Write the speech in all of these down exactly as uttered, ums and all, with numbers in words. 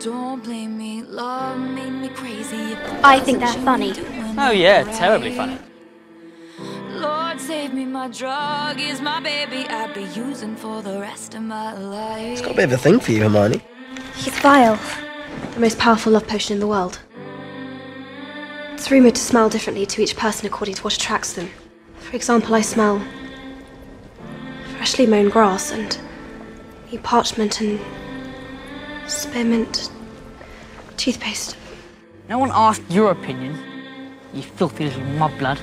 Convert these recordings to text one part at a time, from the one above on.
Don't blame me, love made me crazy. I think they're funny. Oh yeah, terribly funny. Lord save me, my drug is my baby. I'd be using for the rest of my life. It's got a bit of a thing for you, Hermione. He's vile. The most powerful love potion in the world. It's rumoured to smell differently to each person according to what attracts them. For example, I smell freshly mown grass and new parchment and spearmint toothpaste. No one asked your opinion, you filthy little mudblood.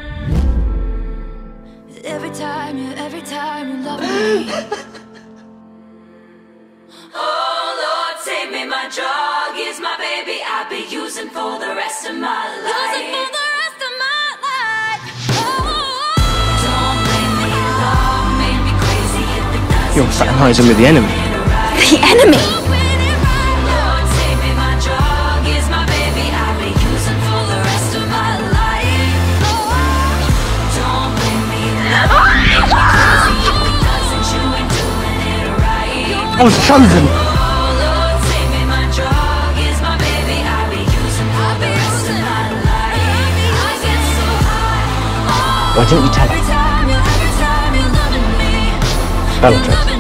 Every time you, every time you love me. Oh Lord, save me, my drug is my baby. I'll be using for the rest of my life. Using for the rest of my life. Oh, don't blame me, love made me crazy if it doesn't. You're fraternising with the enemy. The enemy? Lord, save me, my drug is my baby. I'll be using for the rest of my life. Don't blame me, love made me crazy if it doesn't. You ain't doing it right. I was chosen. Why didn't you tell her? Bellatrix.